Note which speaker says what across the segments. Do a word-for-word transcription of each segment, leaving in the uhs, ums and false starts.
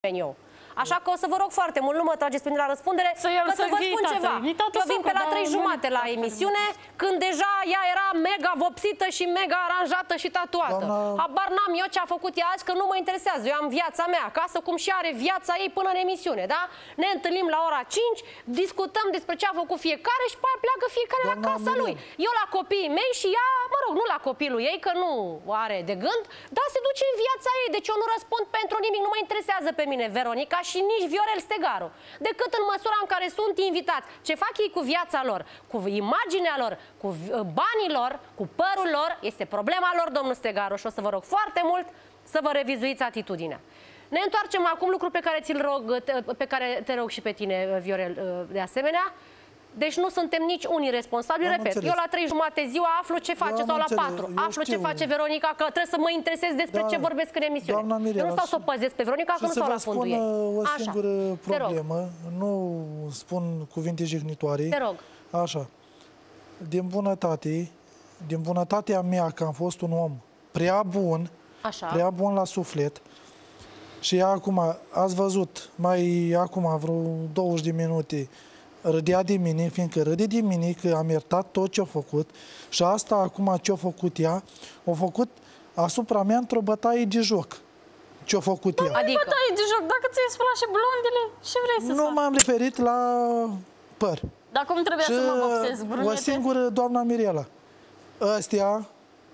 Speaker 1: eu. Așa că o să vă rog foarte mult, nu mă trageți pe mine la răspundere,
Speaker 2: să
Speaker 1: că să vă spun ceva. Eu vin pe la trei jumate la emisiune, când deja ea era mega vopsită și mega aranjată și tatuată. Doamna... Habar n-am eu ce a făcut ea azi, că nu mă interesează. Eu am viața mea acasă, cum și are viața ei până în emisiune, da? Ne întâlnim la ora cinci, discutăm despre ce a făcut fiecare și pe aia pleacă fiecare Doamna la casa lui. Eu la copiii mei și ea, mă rog, nu la copilul ei, că nu are de gând, dar se duce în viața ei. Deci eu nu răspund pentru nimic, nu mă interesează pe mine Veronica și nici Viorel Stegaru, decât în măsura în care sunt invitați. Ce fac ei cu viața lor, cu imaginea lor, cu banii lor, cu părul lor, este problema lor, domnul Stegaru, și o să vă rog foarte mult să vă revizuiți atitudinea. Ne întoarcem acum lucruri pe care ți-l rog, pe care te rog și pe tine, Viorel, de asemenea. Deci nu suntem nici unii responsabili, repet, înțeles. Eu la trei jumate ziua aflu ce face, eu sau la patru, aflu știu. ce face Veronica, că trebuie să mă interesez despre da, ce vorbesc în emisiune. Eu nu stau să o păzesc pe Veronica, că nu stau la fundul ei.
Speaker 3: o singură Așa. problemă, nu spun cuvinte jignitoare.
Speaker 1: Te rog.
Speaker 3: Așa. Din bunătate, din bunătatea mea, că am fost un om prea bun, Așa. prea bun la suflet, și acum, ați văzut, mai acum vreo douăzeci de minute, râdea de mine, fiindcă râde de mine că am iertat tot ce-a făcut și asta acum ce-a făcut ea, a făcut asupra mea într-o bătaie de joc. Ce-a făcut ea.
Speaker 2: Adică? Bătaie de joc, dacă ți-ai spălat și blondele, ce vrei să
Speaker 3: Nu m-am referit la păr.
Speaker 2: Dar cum trebuia și să mă vopsez, brunete?
Speaker 3: O singură, doamna Mirela, ăstea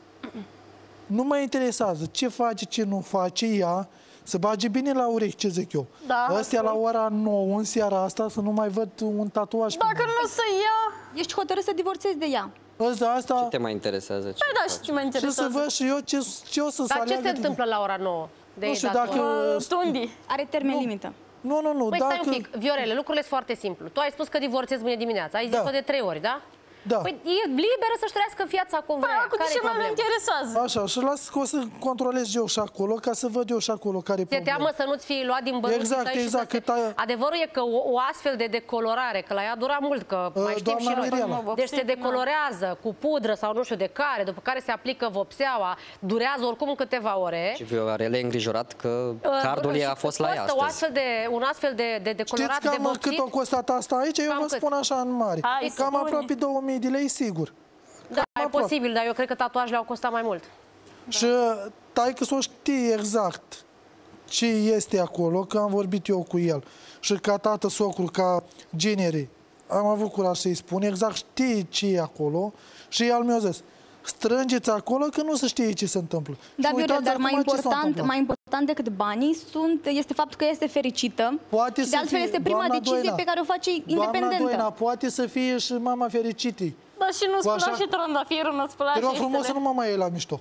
Speaker 3: nu mă interesează ce face, ce nu face ea, să bage bine la urechi, ce zic eu. Da, Astea la ora nouă, în seara asta, să nu mai văd un tatuaj.
Speaker 2: Dacă nu să ia...
Speaker 4: Ești hotărât să divorțezi de ea.
Speaker 3: Asta...
Speaker 5: Ce te mai interesează? Ce
Speaker 2: păi da, și ce mă interesează.
Speaker 3: Și să văd și eu ce, ce o să
Speaker 1: Dar ce se întâmplă la ora nouă?
Speaker 3: Nu știu dacă...
Speaker 2: Tundi.
Speaker 4: Are termen limită.
Speaker 3: Nu, nu, nu.
Speaker 1: Păi
Speaker 3: dacă...
Speaker 1: stai un pic, Viorele, lucrurile sunt foarte simplu. Tu ai spus că divorțezi mâine dimineața, ai zis-o
Speaker 3: da.
Speaker 1: de trei ori, da?
Speaker 3: Da.
Speaker 1: Păi e liberă să-și trăiască viața cum vrea.
Speaker 2: Păi, care ce mă interesează?
Speaker 3: Așa, și las că o să controlez eu și acolo, ca să văd eu și acolo care e
Speaker 1: problema. Te teamă să nu-ți fie luat din bănuți.
Speaker 3: Exact, exact.
Speaker 1: Se...
Speaker 3: A...
Speaker 1: Adevărul e că o, o astfel de decolorare, că la ea dura mult, că mai știm
Speaker 3: Doamna
Speaker 1: și noi.
Speaker 3: Mirela.
Speaker 1: Deci se decolorează cu pudră sau nu știu de care, după care se aplică vopseaua, durează oricum câteva ore.
Speaker 5: Și Viorel e îngrijorat că cardul ei a fost la ea astăzi.
Speaker 1: Astfel de, un astfel de, de decolorat
Speaker 3: Știți
Speaker 1: cam
Speaker 3: de cât o costat asta aici? Eu vă spun așa în mare. Cam aproape două mii de lei, sigur.
Speaker 1: Da, e posibil, dar eu cred că tatuajele au costat mai mult.
Speaker 3: Și taică să o știe exact ce este acolo, că am vorbit eu cu el. Și ca tată, socru, ca genere, am avut curaj să-i spun, exact știe ce e acolo. Și el mi-a zis, strângeți acolo că nu se știe ce se întâmplă.
Speaker 4: Da, Viorel, dar mai important, mai important decât banii sunt, este faptul că este fericită.
Speaker 3: Poate
Speaker 4: de altfel
Speaker 3: fie,
Speaker 4: este prima decizie
Speaker 3: Doina,
Speaker 4: pe care o face independentă.
Speaker 3: Doamna Doina, poate să fie și mama fericită.
Speaker 2: Dar și nu spăla și trandafirul, nu spăla și
Speaker 3: Te rog frumos să nu mă mai iei la mișto.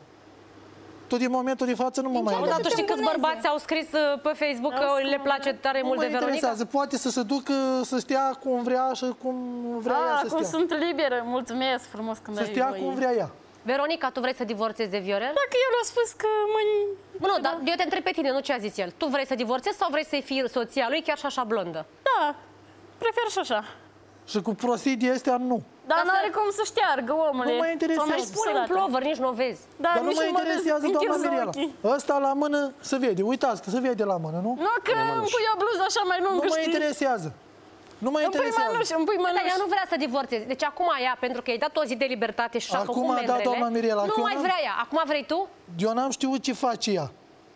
Speaker 3: Tot din momentul de față nu mă mai iei.
Speaker 1: Dar tu știi câți bărbați au scris pe Facebook că le place tare mult de Veronica?
Speaker 3: Poate să se ducă, să stea cum vrea și cum vrea ea să stea.
Speaker 2: Acum sunt liberă, mulțumesc frumos când ai
Speaker 3: Să stea cum vrea ea.
Speaker 1: Veronica, tu vrei să divorțezi de Viorel?
Speaker 2: Dacă eu le-am spus că mâini...
Speaker 1: Nu, dar eu te întreb pe tine, nu ce a zis el. Tu vrei să divorțezi sau vrei să-i fii soția lui chiar și așa blondă?
Speaker 2: Da, prefer și așa.
Speaker 3: Și cu prostii de astea, nu.
Speaker 2: Dar n-are cum să șteargă, omule.
Speaker 3: Nu mă interesează.
Speaker 1: Mai spune un plover, nici nu o vezi.
Speaker 3: Dar nu mă interesează, doamna Mirela. Ăsta la mână se vede. Uitați că se vede la mână, nu?
Speaker 2: Nu, că îmi pui o bluză așa mai lungă,
Speaker 3: Nu mă interesează. Nu mă interesează.
Speaker 2: Îmi pui mănuși, îmi pui mănuși.
Speaker 1: Dar ea nu vrea să divorțeze. Deci acum ea, pentru că i-ai dat o zi de libertate și a făcut membrele,
Speaker 3: doamna Mirela,
Speaker 1: nu mai vrea ea. Acum vrei tu?
Speaker 3: Eu n-am știut ce face ea.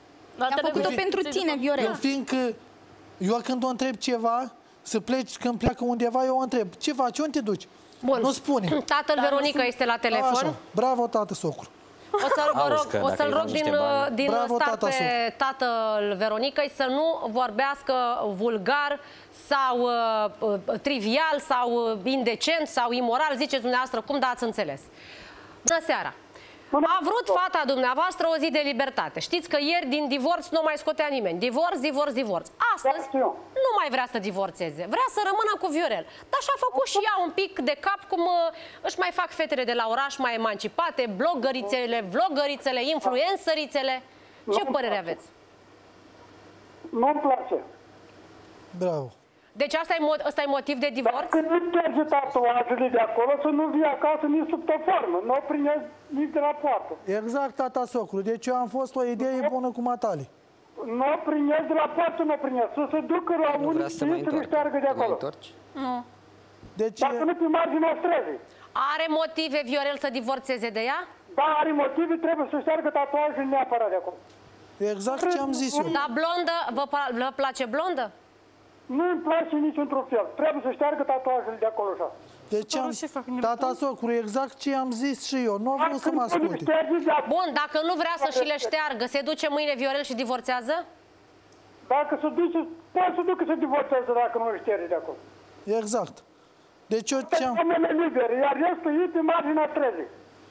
Speaker 4: A făcut-o pentru tine, Viorel.
Speaker 3: Eu fiindcă, eu când o întreb ceva, să pleci, când pleacă undeva, eu o întreb. Ce faci? Unde te duci?
Speaker 1: Bun.
Speaker 3: Nu spune.
Speaker 1: Tatăl da, Veronica este la telefon.
Speaker 3: Așa. Bravo, tată, socru.
Speaker 1: O să-l rog, o să-l rog din, din
Speaker 3: Bravo,
Speaker 1: start
Speaker 3: tata,
Speaker 1: pe tatăl Veronicăi să nu vorbească vulgar sau uh, trivial sau uh, indecent sau imoral, ziceți dumneavoastră, cum dați înțeles. Bună seara! A vrut fata dumneavoastră o zi de libertate. Știți că ieri din divorț nu mai scotea nimeni. Divorț, divorț, divorț. Astăzi nu mai vrea să divorțeze. Vrea să rămână cu Viorel. Dar și-a făcut și ea un pic de cap cum uh, își mai fac fetele de la oraș mai emancipate, blogărițele, vlogărițele, influențărițele. Ce părere aveți?
Speaker 6: Nu-mi place.
Speaker 3: Bravo.
Speaker 1: Deci asta e, asta e motiv de divorț?
Speaker 6: Dacă nu trage tatuajele de acolo, să nu vii acasă nici sub o formă. Nu o primești nici de la poartă.
Speaker 3: Exact, tata socru. Deci eu am fost o idee bună cu matale.
Speaker 6: Nu o primesc de la poartă, nu o primesc. Să se ducă la
Speaker 5: Nu
Speaker 6: unii
Speaker 5: vrea să se mai
Speaker 6: și să le
Speaker 5: întoarcă.
Speaker 6: șteargă de
Speaker 5: Te mai
Speaker 6: acolo.
Speaker 5: întorci?
Speaker 2: Nu.
Speaker 3: Deci,
Speaker 6: Dacă nu pe marginea străzii.
Speaker 1: Are motive Viorel să divorțeze de ea?
Speaker 6: Da, are motive, trebuie să șteargă tatuajul neapărat de acolo.
Speaker 3: exact ce am zis eu.
Speaker 1: Da, blondă, vă, pa- vă place blondă?
Speaker 6: Nu îmi place nici într-un fel. Trebuie să șteargă tatuajul de acolo așa.
Speaker 3: Deci am,
Speaker 2: ce fac, ne
Speaker 3: tata socru, exact ce am zis și eu. Nu vreau să mă asculte.
Speaker 1: Bun, dacă nu vrea să și le șteargă, se duce mâine Viorel și divorțează?
Speaker 6: Dacă se duce, poate să ducă să divorțează dacă nu îl șterge de acolo.
Speaker 3: Exact. Deci eu ce am...
Speaker 6: Oameni liberi, iar restul e pe marginea străzii.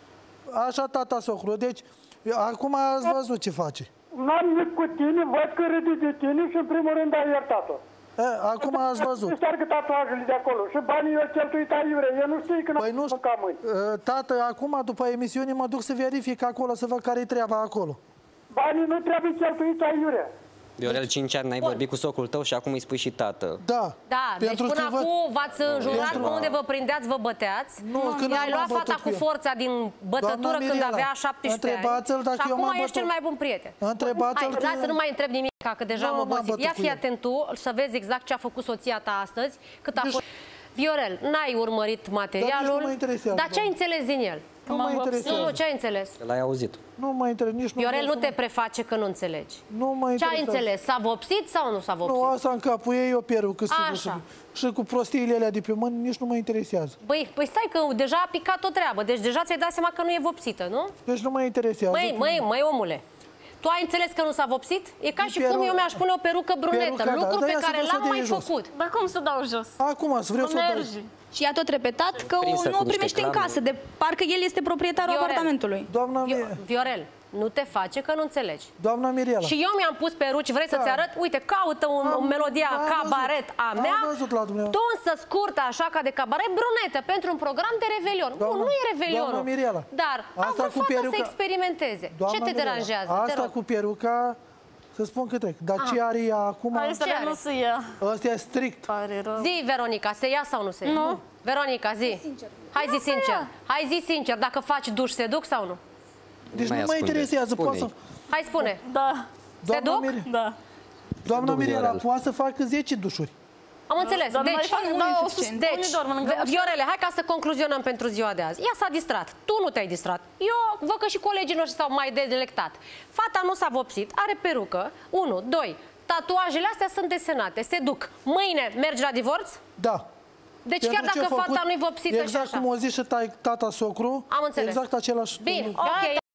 Speaker 3: Așa, tata socru. Deci, eu, acum ați văzut ce face.
Speaker 6: N-am nimic cu tine, văd că râde de tine și în primul rând ai iertat-o.
Speaker 3: E, acum ați văzut.
Speaker 6: Să șteargă tatuajele de acolo și banii eu cheltuit aiurea. Eu nu știu că
Speaker 3: Păi
Speaker 6: n-am
Speaker 3: nu
Speaker 6: mâncat mâini.
Speaker 3: știu. Tată, acum după emisiune mă duc să verific acolo, să văd care-i treaba acolo.
Speaker 6: Banii nu trebuie cheltuiți aiurea.
Speaker 5: Viorel, cinci ani n-ai vorbit cu socrul tău și acum îi spui și tată.
Speaker 3: Da.
Speaker 1: Da, deci până
Speaker 3: că văd-
Speaker 1: acum v-ați înjurat
Speaker 3: Pentru-
Speaker 1: pe unde vă prindeați, vă băteați.
Speaker 3: Nu, când
Speaker 1: I-ai
Speaker 3: am
Speaker 1: luat
Speaker 3: bătut
Speaker 1: fata
Speaker 3: cu
Speaker 1: cu
Speaker 3: el.
Speaker 1: forța din bătătură
Speaker 3: Doamna
Speaker 1: când
Speaker 3: Mirela,
Speaker 1: avea șaptesprezece ani.
Speaker 3: întrebați-l dacă
Speaker 1: și
Speaker 3: eu
Speaker 1: acum
Speaker 3: m-am
Speaker 1: ești cel
Speaker 3: bătut.
Speaker 1: mai bun prieten.
Speaker 3: Întrebați-l
Speaker 1: Hai,
Speaker 3: că-
Speaker 1: lasă, nu mai întreb nimic, că deja
Speaker 3: Nu,
Speaker 1: mă
Speaker 3: m-am
Speaker 1: obosit.
Speaker 3: bătut
Speaker 1: Ia
Speaker 3: cu
Speaker 1: fii
Speaker 3: el.
Speaker 1: atent tu, să vezi exact ce a făcut soția ta astăzi, cât a fost. Viorel, n-ai urmărit materialul,
Speaker 3: nu mă interesează,
Speaker 1: dar ce ai
Speaker 3: doamne.
Speaker 1: înțeles din el?
Speaker 3: Nu mă
Speaker 1: Nu, nu,
Speaker 3: interesează.
Speaker 1: ce ai înțeles?
Speaker 5: L-ai auzit.
Speaker 3: Nu mă interesează. Nici nu
Speaker 1: Viorel,
Speaker 3: vreau
Speaker 1: nu
Speaker 3: să
Speaker 1: te preface că nu înțelegi.
Speaker 3: Nu mă
Speaker 1: Ce ai
Speaker 3: interesează.
Speaker 1: înțeles? S-a vopsit sau nu s-a vopsit?
Speaker 3: Nu, asta în capul ei, eu perucă, sigur.
Speaker 1: Așa.
Speaker 3: Și, și cu prostiile alea de pe mâini, nici nu mă interesează.
Speaker 1: Băi, păi stai că deja a picat o treabă, deci deja ți-ai dat seama că nu e vopsită, nu?
Speaker 3: Deci nu mă interesează.
Speaker 1: Măi, măi, măi, omule, tu ai înțeles că nu s-a vopsit? E ca și
Speaker 3: Peru-
Speaker 1: cum eu mi-aș pune o perucă brunetă,
Speaker 3: Peruca, da,
Speaker 1: lucru
Speaker 3: da,
Speaker 1: pe
Speaker 3: ia să
Speaker 1: care
Speaker 3: vă să
Speaker 1: l-am
Speaker 3: dea
Speaker 1: mai
Speaker 3: jos.
Speaker 1: făcut.
Speaker 2: Dar cum să dau jos?
Speaker 3: Acum, să vreau
Speaker 2: Nu
Speaker 3: să o dau.
Speaker 2: merge.
Speaker 4: Și ea tot repetat că
Speaker 5: Prinsă
Speaker 4: nu
Speaker 5: cu
Speaker 4: o
Speaker 5: niște
Speaker 4: primește în
Speaker 5: clame.
Speaker 4: casă, de parcă el este proprietarul
Speaker 1: Viorel.
Speaker 4: apartamentului.
Speaker 3: Doamna,
Speaker 1: Vio-
Speaker 3: Mi-
Speaker 1: Viorel, nu te face că nu înțelegi.
Speaker 3: doamna Mirela.
Speaker 1: Și eu mi-am pus peruci, vrei să-ți
Speaker 3: Da.
Speaker 1: arăt? Uite, caută un,
Speaker 3: Am-
Speaker 1: o melodie
Speaker 3: am văzut.
Speaker 1: cabaret a
Speaker 3: Am
Speaker 1: mea,
Speaker 3: văzut la dumneavoastră.
Speaker 1: tu însă scurtă așa ca de cabaret, brunetă, pentru un program de revelion.
Speaker 3: Doamna-
Speaker 1: nu, nu e revelionul.
Speaker 3: doamna Mirela,
Speaker 1: Dar a
Speaker 3: asta
Speaker 1: vrut
Speaker 3: cu
Speaker 1: fata să
Speaker 3: peruca-
Speaker 1: experimenteze.
Speaker 3: Doamna
Speaker 1: Ce te
Speaker 3: Mirela,
Speaker 1: deranjează? Te
Speaker 3: Asta
Speaker 1: rog.
Speaker 3: cu peruca, să spun că trec. Dar ce are ea acum?
Speaker 2: Asta
Speaker 1: Ce are?
Speaker 2: nu se ia.
Speaker 3: Ăsta e strict.
Speaker 2: Pare rău.
Speaker 1: Zi, Veronica, se ia sau nu se ia?
Speaker 2: Nu.
Speaker 1: Veronica, zi. Hai zi sincer. Hai zi sincer, dacă faci duș, se duc sau nu?
Speaker 3: Deci
Speaker 5: mai
Speaker 3: nu mă
Speaker 5: ascunde.
Speaker 3: interesează. Poate să...
Speaker 5: Spune-i.
Speaker 1: Hai spune.
Speaker 2: Da,
Speaker 3: Doamna,
Speaker 1: duc?
Speaker 3: Mire...
Speaker 2: da.
Speaker 3: Doamna
Speaker 5: duc,
Speaker 3: Mirela
Speaker 5: Viorel.
Speaker 3: poate să facă zece dușuri.
Speaker 1: Am înțeles.
Speaker 2: Dar nu mai
Speaker 1: Deci,
Speaker 2: fac
Speaker 4: unul e
Speaker 2: două
Speaker 4: suficient.
Speaker 2: sus-
Speaker 1: deci
Speaker 2: unii dorm lângă ușă.
Speaker 1: Viorele, hai ca să concluzionăm pentru ziua de azi. Ea s-a distrat. Tu nu te-ai distrat. Eu văd că și colegii noștri s-au mai delectat. Fata nu s-a vopsit, are perucă. Unu, doi. Tatuajele astea sunt desenate, se duc. Mâine mergi la divorț?
Speaker 3: Da.
Speaker 1: Deci
Speaker 3: Pentru
Speaker 1: chiar
Speaker 3: ce
Speaker 1: dacă
Speaker 3: a făcut,
Speaker 1: fata nu-i vopsită
Speaker 3: exact
Speaker 1: și așa.
Speaker 3: cum o zis și tai- tata socru,
Speaker 1: Am înțeles.
Speaker 3: exact același
Speaker 1: Bine,
Speaker 3: lucru.
Speaker 1: ok.